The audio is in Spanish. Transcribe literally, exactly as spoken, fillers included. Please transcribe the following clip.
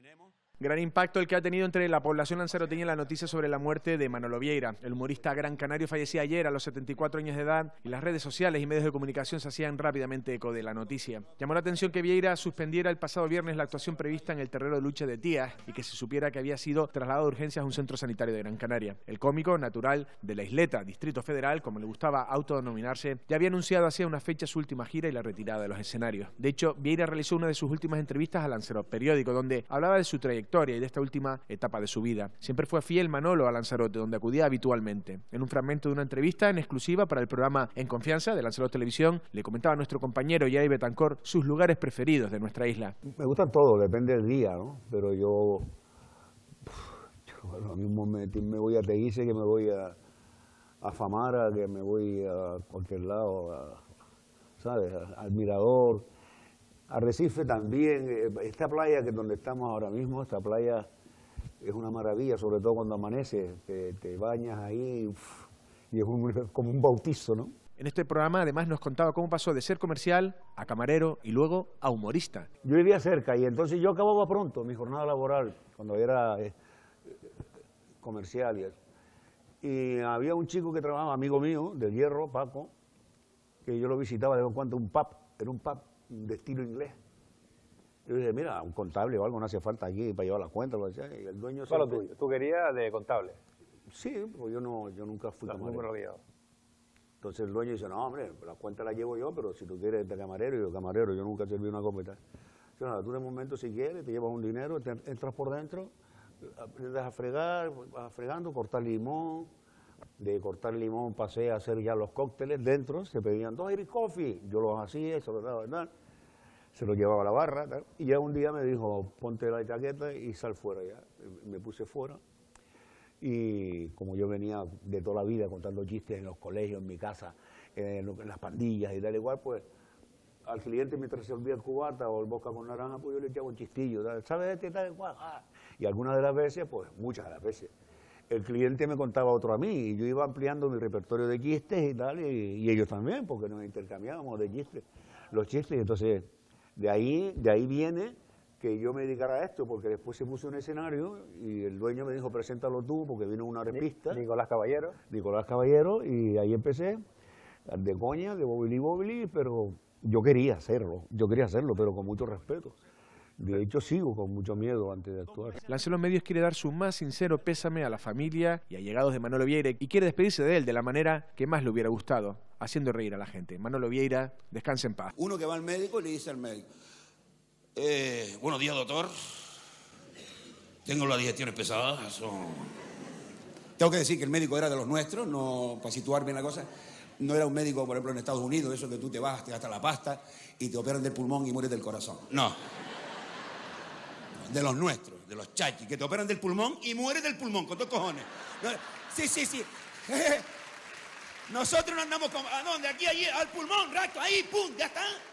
Gran impacto el que ha tenido entre la población lanzaroteña la noticia sobre la muerte de Manolo Vieira. El humorista gran canario fallecía ayer a los setenta y cuatro años de edad y las redes sociales y medios de comunicación se hacían rápidamente eco de la noticia. Llamó la atención que Vieira suspendiera el pasado viernes la actuación prevista en el terreno de lucha de Tías y que se supiera que había sido trasladado de urgencias a un centro sanitario de Gran Canaria. El cómico, natural de La Isleta, Distrito Federal, como le gustaba autodenominarse, ya había anunciado hacía una fecha su última gira y la retirada de los escenarios. De hecho, Vieira realizó una de sus últimas entrevistas a Lanzarote Periódico, donde hablaba de su trayectoria y de esta última etapa de su vida. Siempre fue fiel Manolo a Lanzarote, donde acudía habitualmente. En un fragmento de una entrevista en exclusiva para el programa En Confianza de Lanzarote Televisión, le comentaba a nuestro compañero Yay Betancor sus lugares preferidos de nuestra isla. Me gustan todos, depende del día, ¿no? Pero yo, yo lo mismo me, me voy a Teguise, que me voy a, a Famara, que me voy a cualquier lado, a, ¿sabes? Al Mirador, Arrecife también. Esta playa que es donde estamos ahora mismo, esta playa es una maravilla, sobre todo cuando amanece, te, te bañas ahí uf, y es un, como un bautizo, ¿no? En este programa además nos contaba cómo pasó de ser comercial a camarero y luego a humorista. Yo vivía cerca y entonces yo acababa pronto mi jornada laboral cuando era eh, comercial y eso. Y había un chico que trabajaba, amigo mío, del Hierro, Paco, que yo lo visitaba de vez en cuando, un pub, era un pub de estilo inglés. Yo dije, mira, un contable o algo no hace falta aquí para llevar las cuentas, lo decía, y el dueño... ¿Cuál lo tuyo? ¿Tú querías de contable? Sí, pues yo, no, yo nunca fui no, camarero. Entonces el dueño dice, no, hombre, la cuenta la llevo yo, pero si tú quieres de camarero, yo camarero, yo nunca serví una copa y tal. Yo, nada, tú de momento si quieres, te llevas un dinero, te entras por dentro, aprendes a fregar, vas fregando, cortar limón, de cortar limón pasé a hacer ya los cócteles dentro, se pedían dos Irish Coffee, yo los hacía, eso lo daba, ¿verdad? Se lo llevaba a la barra, tal, y ya un día me dijo, ponte la chaqueta y sal fuera ya. Me puse fuera, y como yo venía de toda la vida contando chistes en los colegios, en mi casa, en, en las pandillas y tal igual, pues al cliente mientras se servía el cubata o el vodka con naranja, pues yo le echaba un chistillo, tal, ¿sabes este tal igual? Ah. Y algunas de las veces, pues muchas de las veces, el cliente me contaba otro a mí, y yo iba ampliando mi repertorio de chistes y tal, y, y ellos también, porque nos intercambiábamos de chistes, los chistes, y entonces... De ahí, de ahí viene que yo me dedicara a esto, porque después se puso un escenario y el dueño me dijo, preséntalo tú, porque vino una revista. Nicolás Caballero. Nicolás Caballero, y ahí empecé, de coña, de bobili bobili, pero yo quería hacerlo, yo quería hacerlo, pero con mucho respeto. De hecho, sigo con mucho miedo antes de actuar. Lanzarote Medios quiere dar su más sincero pésame a la familia y allegados de Manolo Vieira y quiere despedirse de él de la manera que más le hubiera gustado, haciendo reír a la gente. Manolo Vieira, descanse en paz. Uno que va al médico y le dice al médico, eh, buenos días, doctor, tengo las digestiones pesadas. Son... Tengo que decir que el médico era de los nuestros, no para situar bien la cosa. No era un médico, por ejemplo, en Estados Unidos, eso que tú te vas, te gastas la pasta y te operan del pulmón y mueres del corazón. No. De los nuestros, de los chachis, que te operan del pulmón y mueres del pulmón, con dos cojones. Sí, sí, sí. Nosotros no andamos con... ¿A dónde? Aquí, allí, al pulmón, rato, ahí, pum, ya está.